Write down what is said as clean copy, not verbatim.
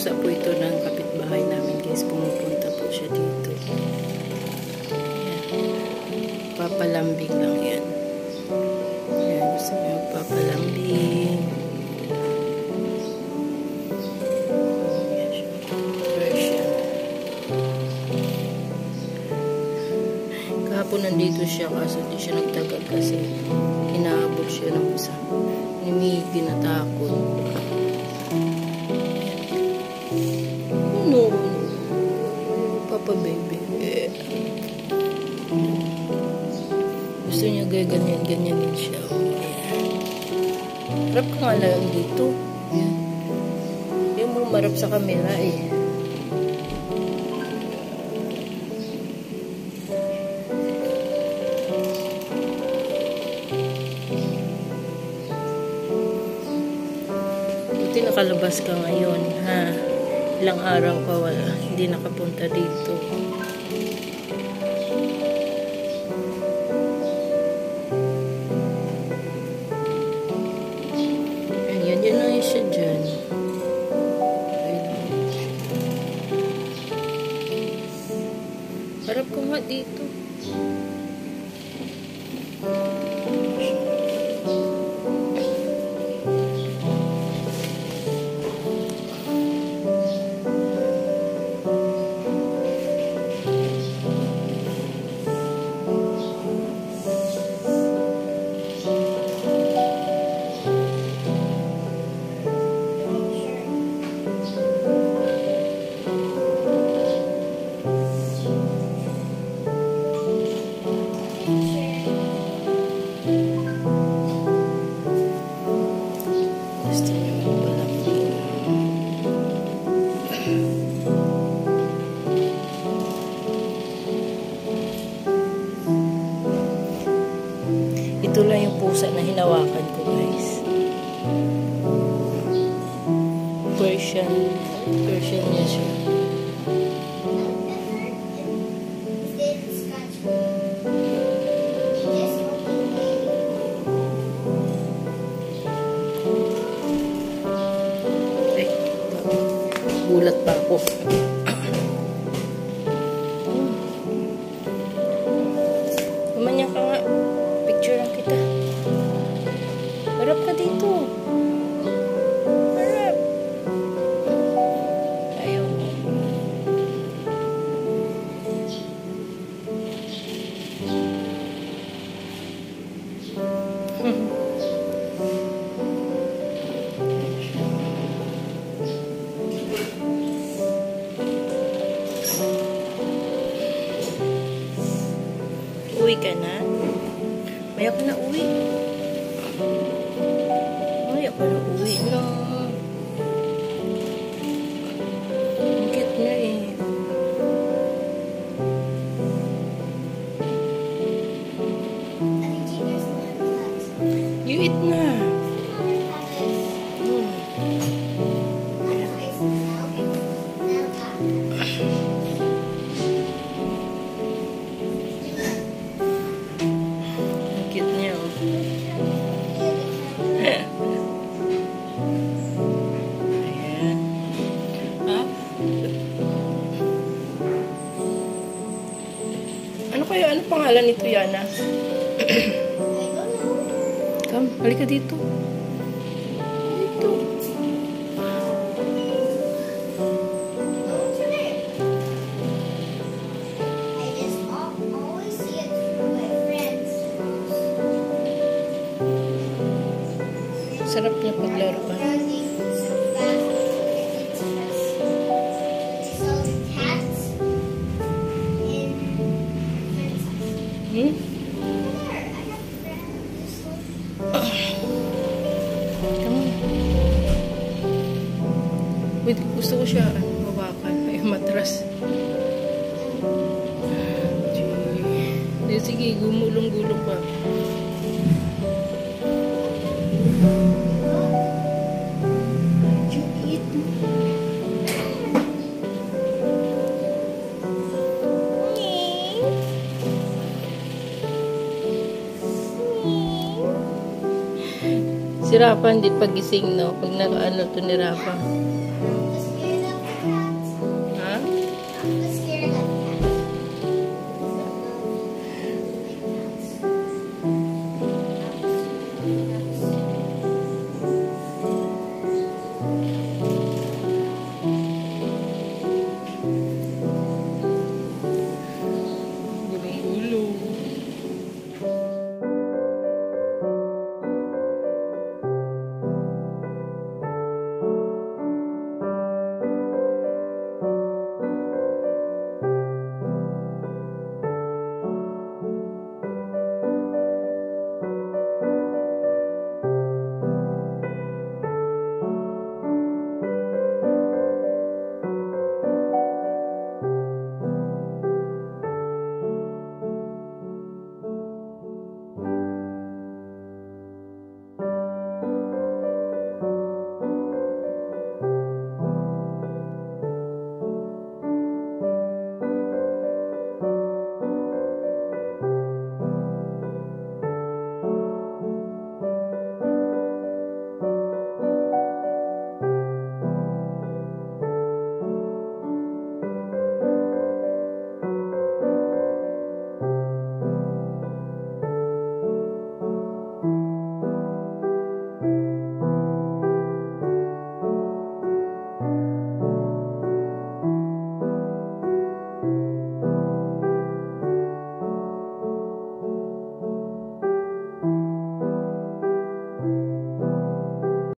pusa po ito ng kapitbahay namin guys. Pumupunta po siya dito. Ayan. Papalambing lang yan. Ayan, gusto niya papalambing. Kahapon nandito siya kaso di siya nagtagal kasi hinahabol siya ng isa. May ginatakot. No. Papa baby. Gusto niya ganyan-ganyanin siya. Harap ka nga lang dito. Hindi mo marap sa camera eh. Buti nakalabas ka ngayon, ha? Ilang araw pa wala. Hindi nakapunta dito. Ayan, yan na siya dyan. Harap ko nga dito. Ito lang yung pusa na hinawakan ko guys. Persian niya siya. Ay, gulat pa ako. Umanya ka nga. Picture lang kita. Harap ka dito. Harap. Ayaw mo. Uwi ka na? Maya ka na uwi. Maya ka na uwi na. Ang cute niya eh. You eat na. Ano pangalan nito, Yana? Come, halika dito. Dito. Sarap niya paglaro ka. Wait, gusto ko siya mabakan. Ay, matras. Sige, gumulong-gulong pa. Si Rafa hindi pagising, no? Pag nakaano to ni Rafa.